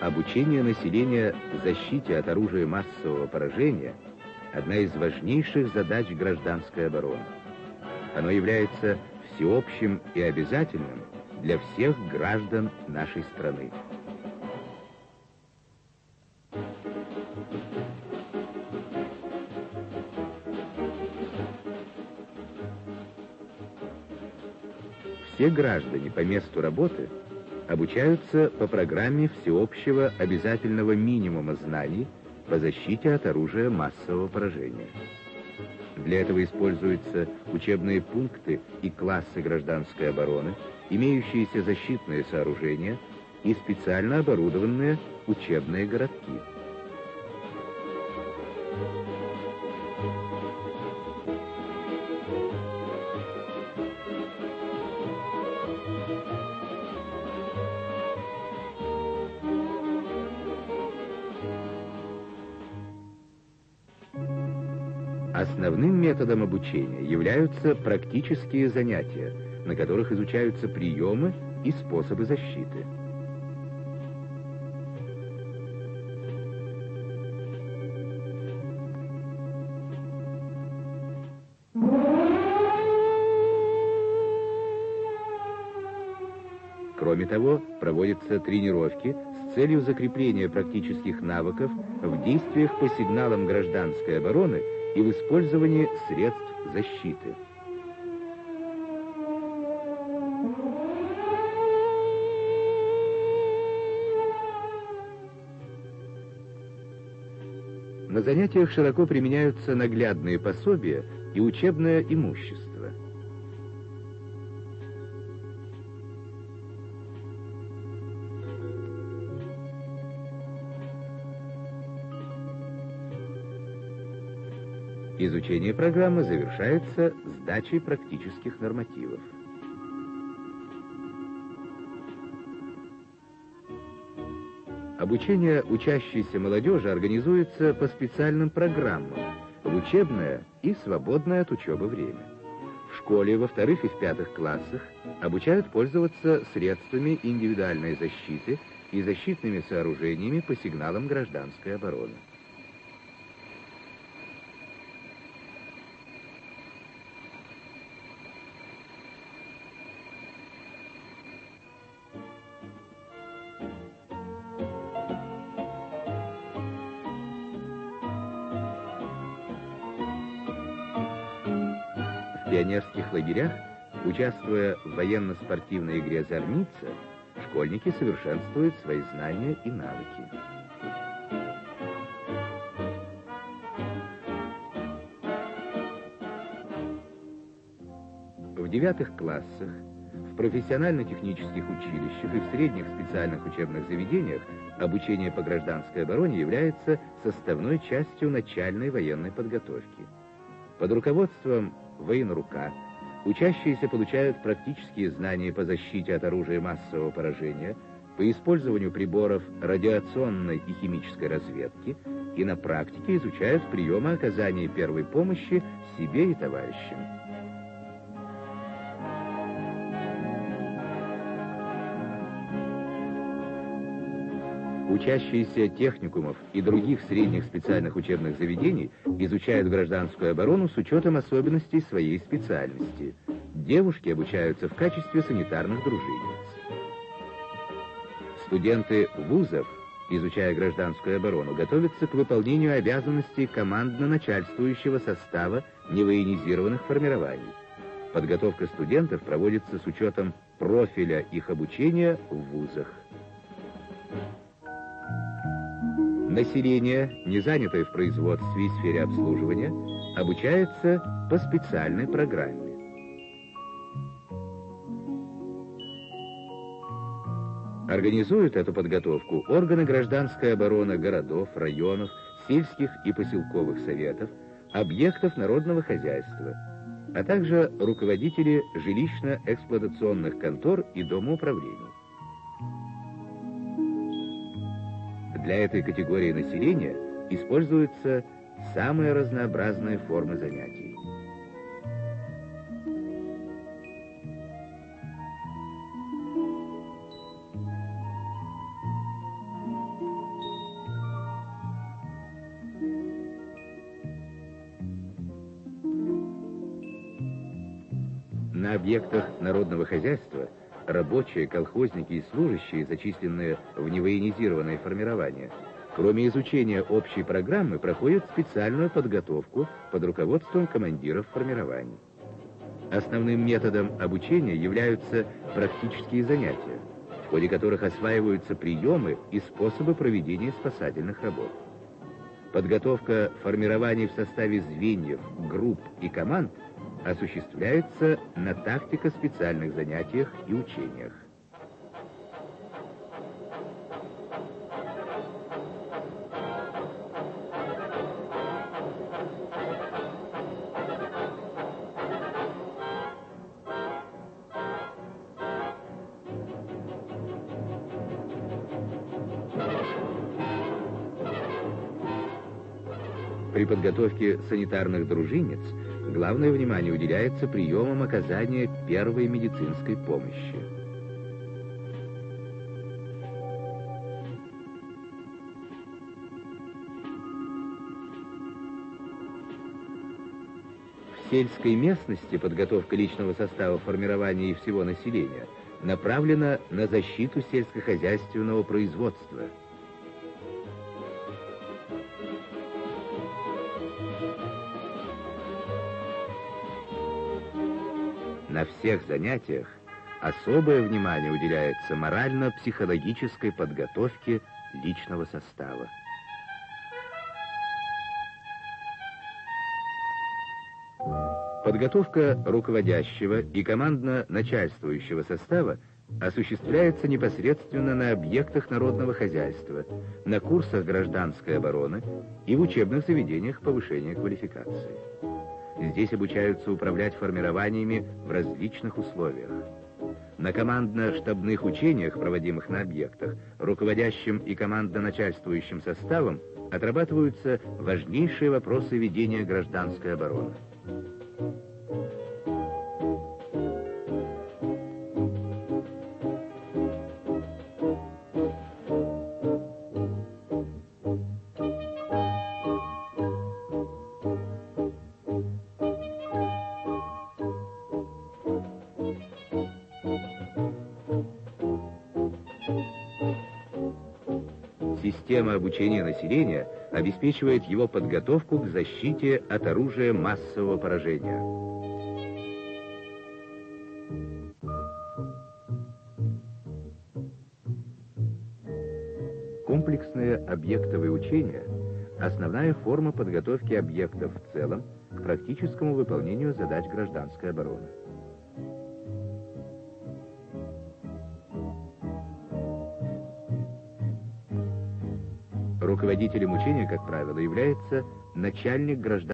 Обучение населения защите от оружия массового поражения – одна из важнейших задач гражданской обороны. Оно является всеобщим и обязательным для всех граждан нашей страны. Все граждане по месту работы обучаются по программе всеобщего обязательного минимума знаний по защите от оружия массового поражения. Для этого используются учебные пункты и классы гражданской обороны, имеющиеся защитные сооружения и специально оборудованные учебные городки. Основным методом обучения являются практические занятия, на которых изучаются приемы и способы защиты. Кроме того, проводятся тренировки с целью закрепления практических навыков в действиях по сигналам гражданской обороны и в использовании средств защиты. На занятиях широко применяются наглядные пособия и учебное имущество. Изучение программы завершается сдачей практических нормативов. Обучение учащейся молодежи организуется по специальным программам в учебное и свободное от учебы время. В школе во вторых и в пятых классах обучают пользоваться средствами индивидуальной защиты и защитными сооружениями по сигналам гражданской обороны. В пионерских лагерях, участвуя в военно-спортивной игре «Зорница», школьники совершенствуют свои знания и навыки. В 9 классах, в профессионально-технических училищах и в средних специальных учебных заведениях обучение по гражданской обороне является составной частью начальной военной подготовки. Под руководством военрука учащиеся получают практические знания по защите от оружия массового поражения, по использованию приборов радиационной и химической разведки и на практике изучают приемы оказания первой помощи себе и товарищам. Учащиеся техникумов и других средних специальных учебных заведений изучают гражданскую оборону с учетом особенностей своей специальности. Девушки обучаются в качестве санитарных дружинниц. Студенты вузов, изучая гражданскую оборону, готовятся к выполнению обязанностей командно-начальствующего состава невоенизированных формирований. Подготовка студентов проводится с учетом профиля их обучения в вузах. Население, не занятое в производстве и сфере обслуживания, обучается по специальной программе. Организуют эту подготовку органы гражданской обороны городов, районов, сельских и поселковых советов, объектов народного хозяйства, а также руководители жилищно-эксплуатационных контор и домоуправлений. Для этой категории населения используются самые разнообразные формы занятий. На объектах народного хозяйства рабочие, колхозники и служащие, зачисленные в невоенизированное формирование, кроме изучения общей программы, проходят специальную подготовку под руководством командиров формирований. Основным методом обучения являются практические занятия, в ходе которых осваиваются приемы и способы проведения спасательных работ. Подготовка формирований в составе звеньев, групп и команд осуществляется на тактико-специальных занятиях и учениях. При подготовке санитарных дружинниц главное внимание уделяется приемам оказания первой медицинской помощи. В сельской местности подготовка личного состава формирования и всего населения направлена на защиту сельскохозяйственного производства. На всех занятиях особое внимание уделяется морально-психологической подготовке личного состава. Подготовка руководящего и командно-начальствующего состава осуществляется непосредственно на объектах народного хозяйства, на курсах гражданской обороны и в учебных заведениях повышения квалификации. Здесь обучаются управлять формированиями в различных условиях. На командно-штабных учениях, проводимых на объектах, руководящим и командно-начальствующим составом отрабатываются важнейшие вопросы ведения гражданской обороны. Система обучения населения обеспечивает его подготовку к защите от оружия массового поражения. Комплексное объектовое учение – основная форма подготовки объектов в целом к практическому выполнению задач гражданской обороны. Руководителем учения, как правило, является начальник гражданской